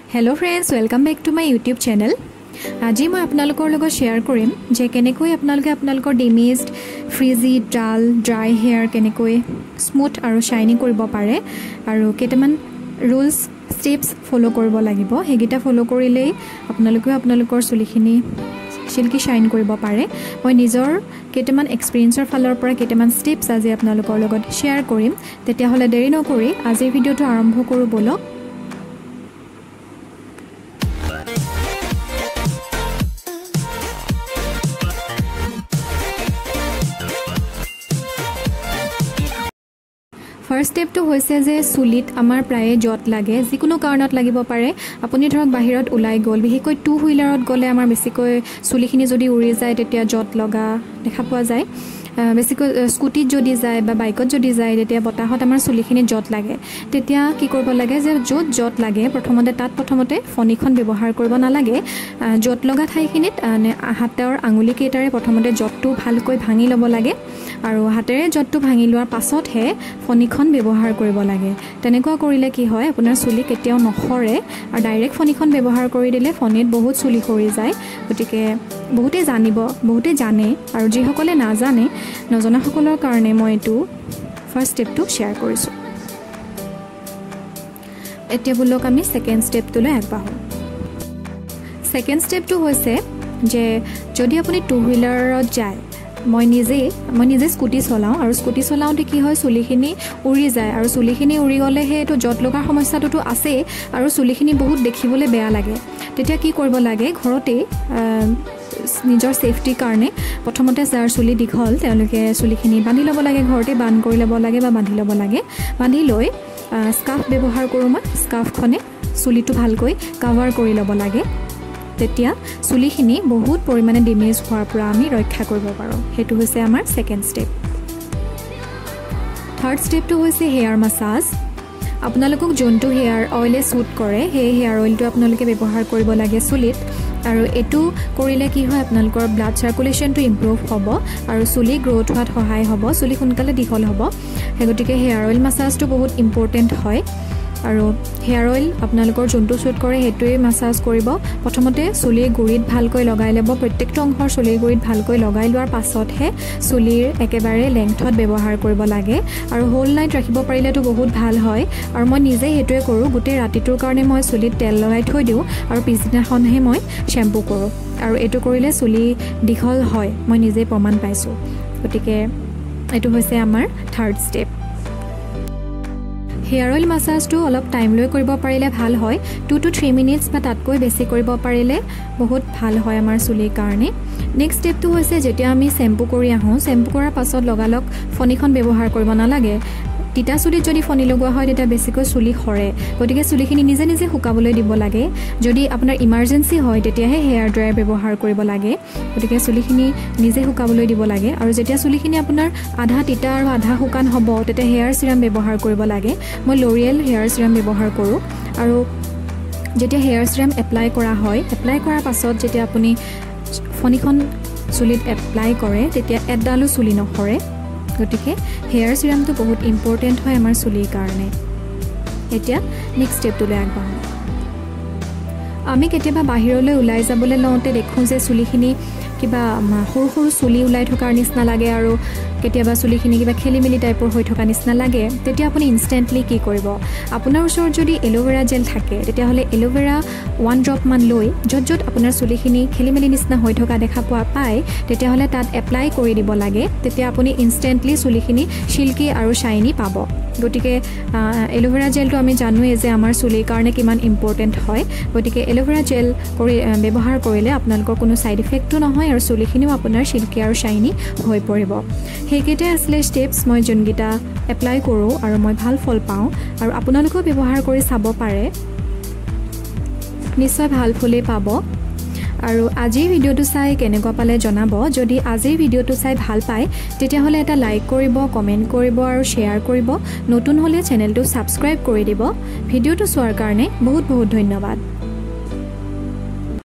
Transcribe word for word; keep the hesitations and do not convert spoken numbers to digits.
Hello friends, welcome back to my YouTube channel. আজি মই আপোনালোকৰ লগত শেয়াৰ কৰিম যে কেনেকৈ আপোনালোকে আপোনালোকৰ damaged frizzy dull dry hair কেনেকৈ স্মুথ আৰু শাইনি কৰিব পাৰে আৰু কেইটামান ৰুলছ ষ্টেপছ ফলো কৰিব লাগিব হেগিটা ফলো কৰিলে আপোনালোকে আপোনালোকৰ চুলিখিনি সিল্কি শাইন কৰিব পাৰে মই নিজৰ কেইটামান এক্সপেৰিয়েন্সৰ ফালৰ পৰা কেইটামান ষ্টেপছ আজি আপোনালোকৰ লগত শেয়াৰ কৰিম তেতিয়া হলে দেৰি নকৰি আজিৰ ভিডিওটো আৰম্ভ কৰো বলক First step to hoise je sulit amar praye jot lage jikono karonot lagibo pare apuni dhorok bahirot ulai gol bihikoi two wheelerot gole amar besikoi sulikhini jodi uri jay tetia jot loga dekha poa jay basic scooty যদি যায় বা বাইকত যদি যায় তেতিয়া বতাহত আমাৰ চুলিখিনি জট লাগে তেতিয়া কি কৰিব লাগে যে জট জট লাগে প্ৰথমতে তাত প্ৰথমতে ফনিখন ব্যৱহাৰ কৰিব নালাগে জট লগা ঠাইখিনিত হাতৰ আঙুলি কেইটাৰে প্ৰথমতে জটটো ভালকৈ ভাঙি ল'ব লাগে আৰু হাতেৰে জটটো ভাঙি লোৱাৰ পাছতহে ফনিখন ব্যৱহাৰ কৰিব লাগে তেনেকুৱা কৰিলে কি হয় আপোনাৰ চুলি কেতিয়াও নখৰে আৰু ডাইৰেক্ট ফনিখন ব্যৱহাৰ কৰি দিলে ফনিত বহুত চুলি খৰি যায় গতিকে বহুতে জানিব বহুতে জানে আৰু যিসকলে নাজানে নজনা সকলৰ কাৰণে মই এটো ফাৰ্স্ট ষ্টেপটো শেয়াৰ কৰিছো এতিয়া বুলক আমি সেকেন্ড ষ্টেপটোলৈ আগবাঢ়ো সেকেন্ড ষ্টেপটো হৈছে যে যদি আপুনি টু হুইলাৰত যায় মই নিজে মই নিজে স্কুটি চলাও আৰু স্কুটি চলাওতে কি হয় চুলিখিনি উৰি যায় আৰু চুলিখিনি উৰি গলে হে এটো জট লগাৰ সমস্যাটো আছে আৰু চুলিখিনি বহুত দেখিবলৈ বেয়া লাগে তেতিয়া কি কৰিব লাগে ঘৰতে নিজৰ সেফটি কাৰণে প্ৰথমতে যাৰ চুলি দীঘল তেওঁলোকে চুলিখিনি বান্ধি ল'ব লাগে ঘৰতে বান্ধ কৰি ল'ব লাগে বা বান্ধি ল'ব লাগে বান্ধি লৈ স্কাৰ্ফ ব্যৱহাৰ কৰোঁ মই স্কাৰ্ফখনে চুলিটো ভালকৈ কভাৰ কৰি ল'ব লাগে তেতিয়া চুলিখিনি বহুত পৰিমাণে ডেমেজ হোৱাৰ পৰা আমি ৰক্ষা কৰিব পাৰোঁ হেতু হৈছে আমাৰ সেকেন্ড ষ্টেপ থাৰ্ড ষ্টেপটো হৈছে হেয়াৰ মাসাজ আপোনালোকক যোনটো হেয়াৰ অইলে সুট কৰে সেই হেয়াৰ অইলটো আপোনালোকে ব্যৱহাৰ কৰিব লাগে চুলিত আৰু এটো কৰিলে কি হয় আপোনালোকৰ ব্লাড সাৰ্কুলেশনটো ইমপ্ৰুভ হ'ব আৰু চুলি গ্ৰোথ হোৱাত সহায় হ'ব চুলি সোনকালে দীঘল হ'ব হেগতিকে হেয়াৰ অইল মাসাজটো বহুত ইম্পৰ্টেন্ট হয় আৰু হেয়াৰ অইল আপোনালোকৰ যোনটো সুট কৰে হেতুৱে মাসাজ কৰিব প্ৰথমতে চুলিৰ গুৰিত ভালকৈ লগাই ল'ব প্ৰত্যেকটো অংশৰ চুলিৰ গুৰিত ভালকৈ লগাই লোৱাৰ পাছতহে চুলিৰ একেবাৰে লেংথত ব্যৱহাৰ কৰিব লাগে আৰু হোল নাইট ৰাখিব পাৰিলেতো বহুত ভাল হয় আৰু মই নিজে হেতুৱে কৰো গোটে ৰাতিটোৰ কাৰণে মই চুলিত তেল লগাই থৈ দিও আৰু পিছদিনাখনহে মই শ্যাম্পু কৰো আৰু এটো কৰিলে চুলি দীঘল হয় মই নিজে প্ৰমাণ পাইছো গতিকে এটো হৈছে আমাৰ থাৰ্ড ষ্টেপ হেয়াৰ অইল মাসাজটো অলপ টাইম লৈ কৰিব পাৰিলে ভাল হয় two to three মিনিটস বা তাতকৈ বেছি কৰিব পাৰিলে বহুত ভাল হয় আমাৰ চুলিৰ কাৰণে নেক্সট ষ্টেপটো হৈছে যেতিয়া আমি শ্যাম্পু কৰি আহো শ্যাম্পু কৰাৰ পাছত লগালক ফনিখন ব্যৱহাৰ কৰিব নালাগে তিতা চুলিত যদি ফনি লগোৱা হয় তেতিয়া বেছিকৈ চুলি খৰে গতিকে চুলিখিনি নিজে নিজে শুকাবলৈ দিব লাগে যদি আপোনাৰ ইমাৰ্জেন্সি হয় তেতিয়াহে হেয়াৰ ড্ৰায়াৰ ব্যৱহাৰ কৰিব লাগে গতিকে চুলিখিনি নিজে শুকাবলৈ দিব লাগে আৰু যেতিয়া চুলিখিনি আপোনাৰ আধা তিতা আৰু আধা শুকান হ'ব তেতিয়া হেয়াৰ সিৰাম ব্যৱহাৰ কৰিব লাগে মই লৰিয়েল হেয়াৰ সিৰাম ব্যৱহাৰ কৰো আৰু যেতিয়া হেয়াৰ সিৰাম এপ্লাই কৰা হয় এপ্লাই কৰাৰ পাছত যেতিয়া আপুনি ফনিখন চুলিত এপ্লাই কৰে তেতিয়া এডালো চুলি নখৰে গতিকে হেয়াৰ সিৰামটো বহুত ইম্পৰ্টেন্ট হয় আমাৰ চুলিৰ কাৰণে এতিয়া নেক্সট ষ্টেপটোলৈ আগবাঢ়ো আমি কেতিয়াবা বাহিৰলৈ ওলাই যাবলৈ লওঁতে দেখো যে চুলিখিনি কিবা সৰু সৰু চুলি ওলাই থকাৰ নিচিনা লাগে আৰু কেতিয়াবা চুলিখিনি কিবা খেলিমেলি টাইপৰ হৈ থকা নিচিনা লাগে তেতিয়া আপুনি ইনষ্টেন্টলি কি কৰিব আপোনাৰ ওচৰত যদি এলোভেৰা জেল থাকে তেতিয়া হলে এলোভেৰা ওৱান ড্ৰপ মান লৈ যত যত আপোনাৰ চুলিখিনি খেলিমেলি নিচিনা হৈ থকা দেখা পোৱা পায় তেতিয়া হলে তাত এপ্লাই কৰি দিব লাগে তেতিয়া আপুনি ইনষ্টেন্টলি চুলিখিনি সিল্কি আৰু শাইনি পাব গতিকে এলোভেৰা জেলটো আমি জানোৱে যে আমাৰ চুলিৰ কাৰণে কিমান ইম্পৰ্টেন্ট হয় গতিকে এলোভেৰা জেল কৰি ব্যৱহাৰ কৰিলে আপোনালোকৰ কোনো সাইড ইফেক্টটো নহয় আৰু চুলিখিনিও আপোনাৰ সিল্কি আৰু শাইনি হৈ পৰিব হেকেতে আসলে স্টেপস মই জনগিটা এপ্লাই কৰো আৰু মই ভাল ফল পাওঁ আৰু আপোনালোকেও ব্যৱহাৰ কৰি চাব পাৰে নিশ্চয় ভাল ফলে পাব আৰু আজিৰ ভিডিওটো চাই কেনেকুৱা পালে জনাব যদি আজিৰ ভিডিওটো চাই ভাল পায় তেতিয়া হলে এটা লাইক কৰিব কমেন্ট কৰিব আৰু শেয়াৰ কৰিব নতুন হলে চেনেলটো সাবস্ক্ৰাইব কৰি দিব ভিডিওটো চোৱাৰ কাৰণে বহুত বহুত ধন্যবাদ